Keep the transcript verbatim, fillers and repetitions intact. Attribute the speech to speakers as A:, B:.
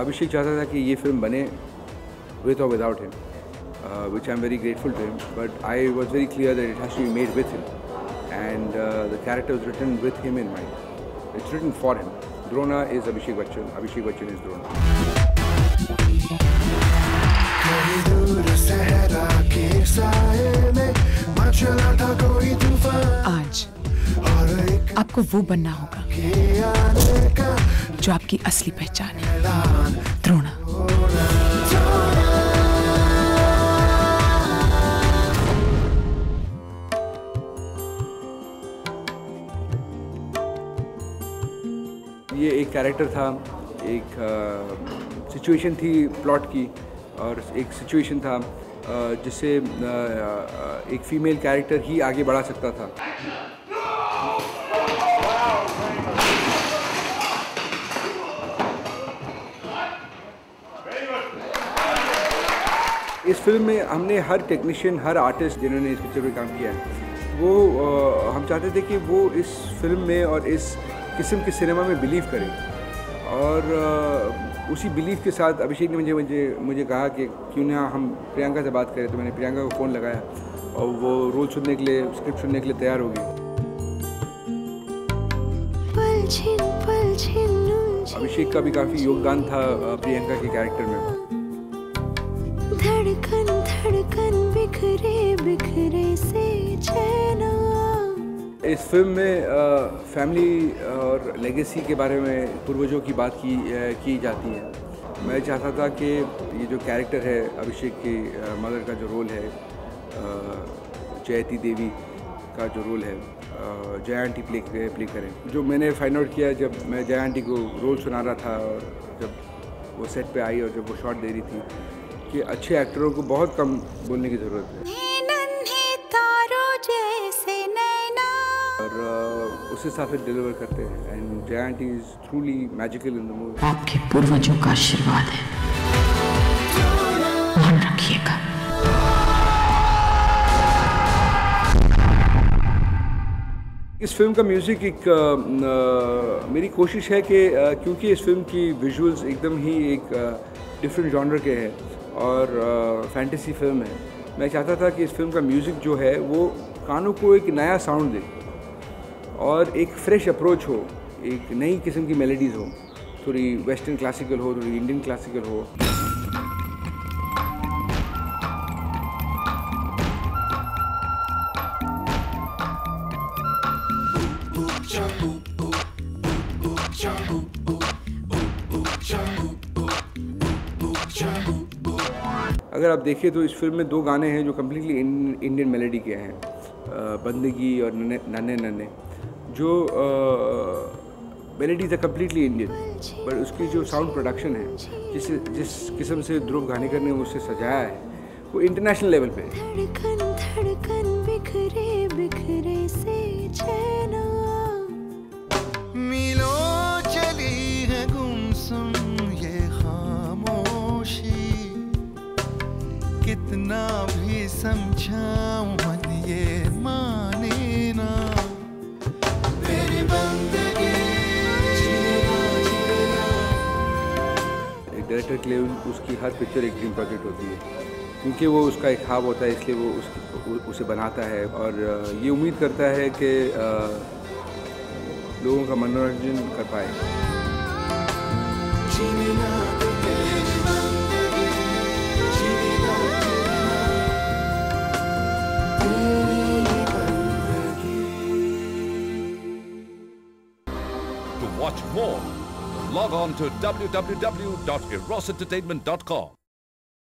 A: अभिषेक चाहता था कि ये फिल्म बने with or without him, uh, which I'm very grateful to him. But I was very clear that it has to be made with him, and uh, the character was written with him in mind. It's written for him. Drona is Abhishek Bachchan. Abhishek Bachchan is Drona.
B: आज आपको वो बनना होगा जो आपकी असली पहचान है। द्रोणा।
A: ये एक कैरेक्टर था, एक सिचुएशन थी प्लॉट की, और एक सिचुएशन था जिससे एक फीमेल कैरेक्टर ही आगे बढ़ा सकता था। इस फिल्म में हमने हर टेक्नीशियन, हर आर्टिस्ट जिन्होंने इस पिक्चर में काम किया है, वो आ, हम चाहते थे कि वो इस फिल्म में और इस किस्म के सिनेमा में बिलीव करें, और आ, उसी बिलीव के साथ अभिषेक ने मुझे मुझे मुझे कहा कि क्यों ना हम प्रियंका से बात करें। तो मैंने प्रियंका को फ़ोन लगाया और वो रोल सुनने के लिए, स्क्रिप्ट सुनने के लिए तैयार हो गई। अभिषेक का भी काफ़ी योगदान था प्रियंका के कैरेक्टर में।
C: धड़कन धड़कन बिखरे बिखरे से चैना।
A: इस फिल्म में फैमिली और लेगेसी के बारे में, पूर्वजों की बात की की जाती है। मैं चाहता था कि ये जो कैरेक्टर है अभिषेक की मदर का जो रोल है, जयती देवी का जो रोल है, जया आंटी प्ले प्ले करें। जो मैंने फाइंड आउट किया जब मैं जया आंटी को रोल सुना रहा था, और जब वो सेट पे आई और जब वो शॉट दे रही थी, कि अच्छे एक्टरों को बहुत कम बोलने की ज़रूरत है, और उस हिसाब से डिलीवर करते हैं। And Jaya aunty is truly magical in the movie.
B: आपके पूर्वजों का आशीर्वाद है, ध्यान रखिएगा।
A: इस फिल्म का म्यूज़िक एक आ, आ, मेरी कोशिश है कि आ, क्योंकि इस फिल्म की विजुअल्स एकदम ही एक डिफरेंट जॉनर के हैं और फैंटेसी फिल्म है, मैं चाहता था कि इस फिल्म का म्यूज़िक जो है वो कानों को एक नया साउंड दे और एक फ्रेश अप्रोच हो, एक नई किस्म की मेलोडीज़ हो, थोड़ी वेस्टर्न क्लासिकल हो, थोड़ी इंडियन क्लासिकल हो। अगर आप देखें तो इस फिल्म में दो गाने हैं जो कम्प्लीटली इंडियन मेलोडी के हैं, बंदगी और नन्हे नन्हे नन्हे, जो मेलोडीज है कम्प्लीटली इंडियन, पर उसकी जो साउंड प्रोडक्शन है, जिस जिस किस्म से ध्रुव गानेकर ने उसे सजाया है, वो इंटरनेशनल लेवल पे है।
C: धड़कन धड़कन बिखरे बिखरे से चैना।
D: मीलों चली है गुमसुम ये खामोशी, कितना भी समझाऊं मन ये माने ना। मेरी बंदगी
A: एक डायरेक्टर के लिए उसकी हर पिक्चर एक ड्रीम प्रोजेक्ट होती है, क्योंकि वो उसका एक ख्वाब होता है, इसलिए वो उसकी उसे बनाता है और ये उम्मीद करता है कि लोगों का मनोरंजन कर पाए।
E: To watch more, log on to w w w dot eros entertainment dot com.